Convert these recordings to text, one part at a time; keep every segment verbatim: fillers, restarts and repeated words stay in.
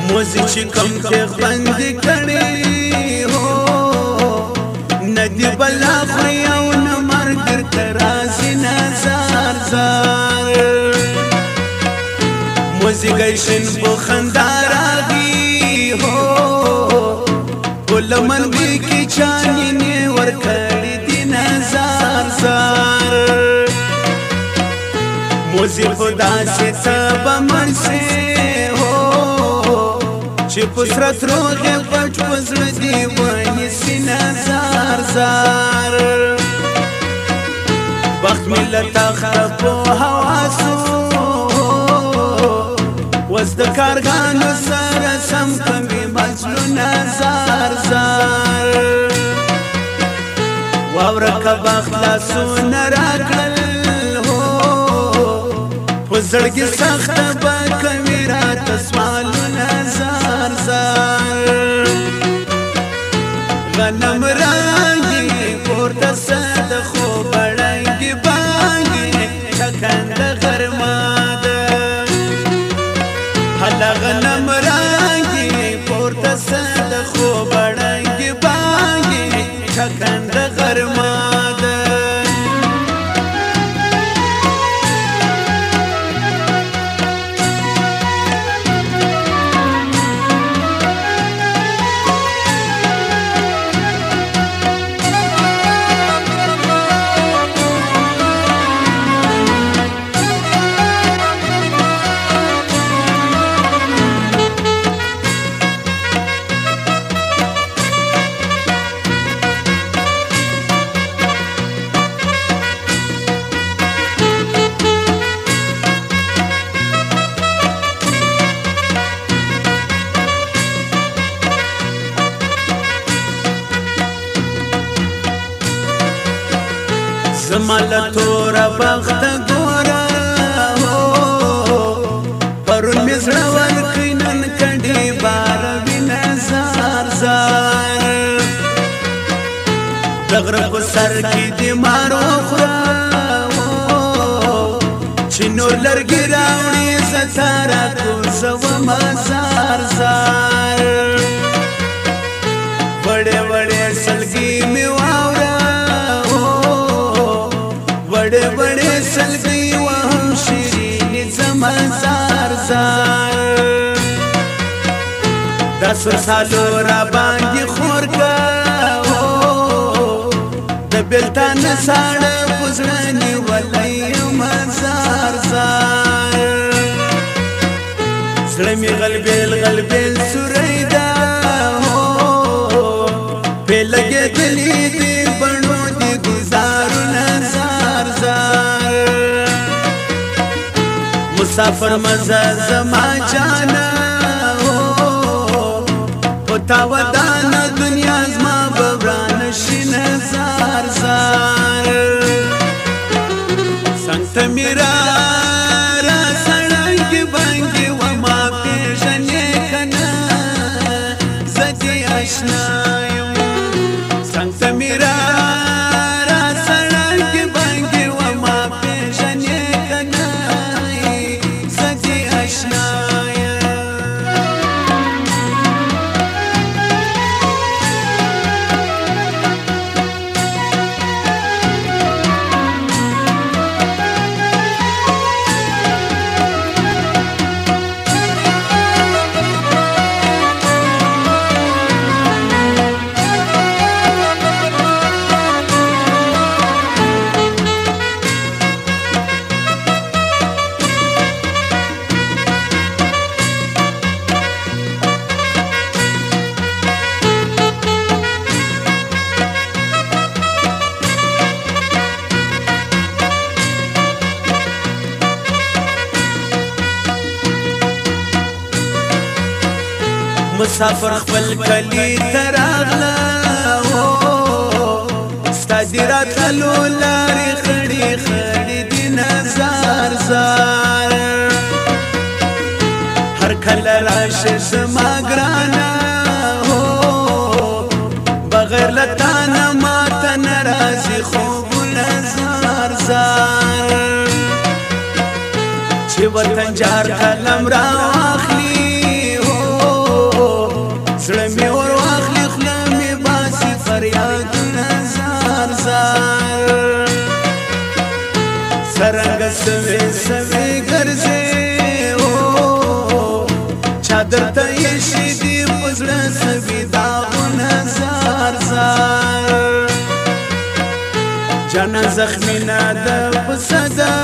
موزي چې کوم تیغ بندي کړي هو ندی بلا خوري او نه مرګ درته راځي نزار زار موزي ګیشن په خندا راغي هو ولمن بي کی چانینه ورکړي دي نزار زار موزي خدا سے سب مرسه چې پسرت روغه پټ پزړه دی وای سینا زار زار وخت ملت خراب حواسو وز د کارګانو سره سم کوي مجنون زار زار واورک بخلاسو نراکل هو پزړګي سخت با کوي رات سوالونه زار زار غنم رنگی پورته سد خو بړنګي بانګي ټکند غرماده هلا غنم رنگی پورته سد خو بړنګي بانګي ټکند غرماده زمال تورا بخت گورا پرون مزړه ورکینن کډي بار وینا زار زار دغره په سر کې دي مارو خورا چې نور لرګي راوړي ستاره کو زو مزار زار وړې وړې سلګي می واورا بڑے بڑے سلگی وهم شیرین زمان زار زار دس سالو را باندې خور کا د بلتان ساړه پزړنی ولای مزار زار زړه می غلبل غلبل سوریدا په لګې دلی دی بڼو دی گزارو نزار زار مسافر مزه زما جانا پتا ودانا دنیا زما بوران شین زار زار سنت میرا را سړنګ بنګ و ما پیژنې کنا زدي آشنا سنت میرا مسافر خپل کلی تراغلا ستا دی راتلو لارې خړې خړې دی نزار زار هر کله راشه زما ګرانا بغیر له تانه ماته نه راځي خوبونه زار زار چې وطن جار قلم را واخلي سرنګ سوي سوي ګرځي او چادر ته یې شي دی پزړه سوي داغونه زار زار جانا زخمی ناده پسده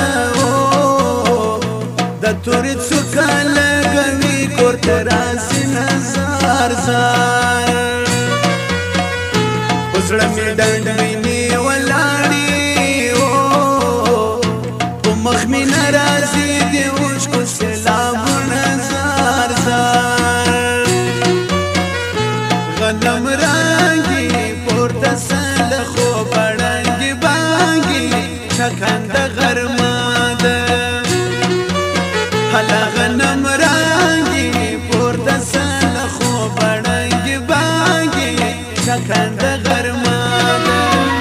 د تورې څوکه لګوي کور ته راځي نزار زار په زړه مې ډنډ وینې ولاړې په مخ مې نه راځي د اوښکو سیلابونه زار زار غنم رنګي پورته سله خو بړنګي بانګي ټکنده غرمه ده هلا غنم رنګي پورته سله خو بړنګي بانګي ټکنده غرمه ده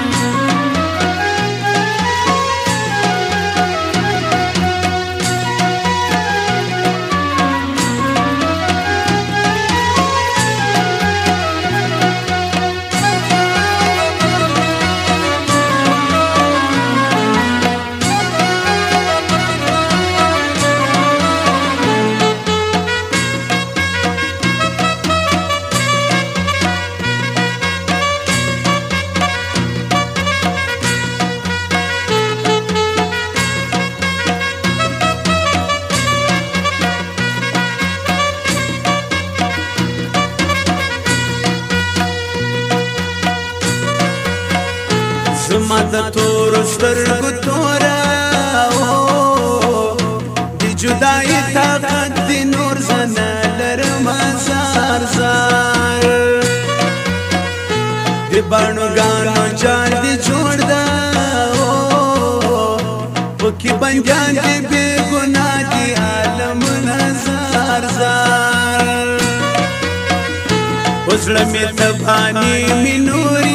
زما د تور سترګو توره د جدایي طاقت د نور زنه لرم زار زار د باڼو ګانو جان دې جوړ ده پکې بندیان دې بې ګناه دي عالمونه زار زار په زړه مې تباني مې نوري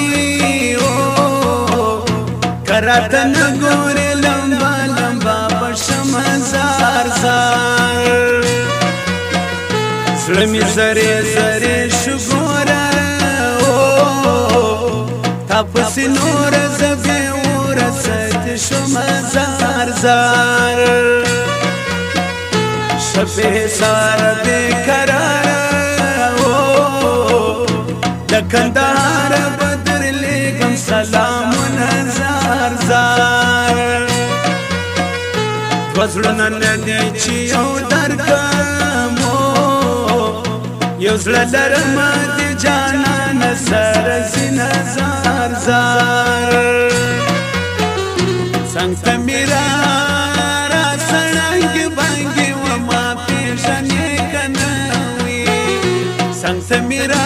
راته نه ګورې لمبا لمبا بشم زار زار زړه مې زرې زرې شو ګوره تا پسې نوره زه بې ورسته شوم زار زار شپې ساره بې قراره د کندهار به درلېږم سلامونه زار زار وزړونه نه دی چې یو درکم یو زړه لرم د جانانه سره ځینه زار زار څنګ ته مې را سړنګې بنګې وما پېژنې که نه وي څنګ ته مې را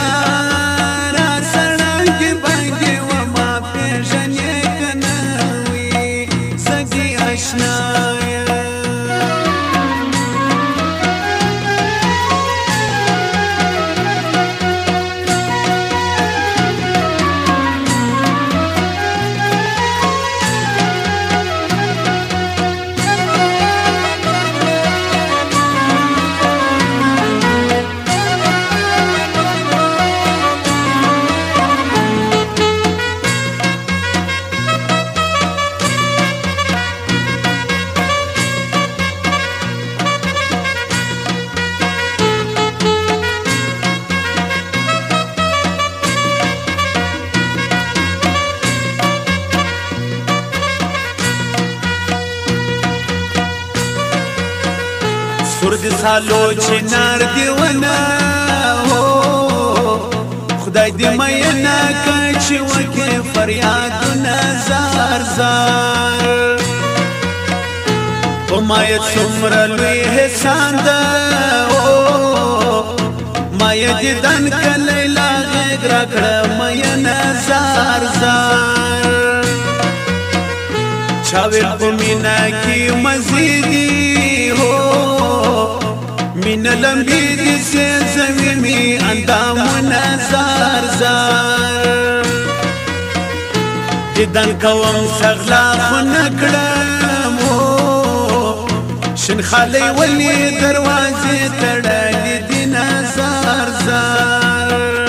سور د سالو چنار دیونه خدای دې مینا کړي چې وکړي فریادونه زار زار په ما یې څومره لوی احسان ده ما یې دیدن کلی لا غېږ راکړه مینا زار زار چا ویل په مینا کې مزیدي مین لمبی دی سے زمینی اندامنا زار زار دیدن کوم سغلا خنکڑم شن خالی ولی دروازی تڑالی دینا زار زار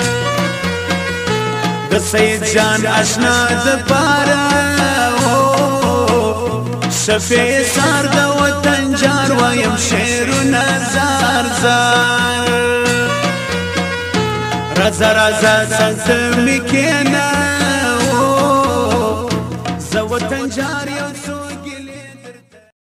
د سید جان اشنا د پارا صفی سار د وطن جار وایم شعرونه زار زار رازا رازا څنګ ته مې کښېنه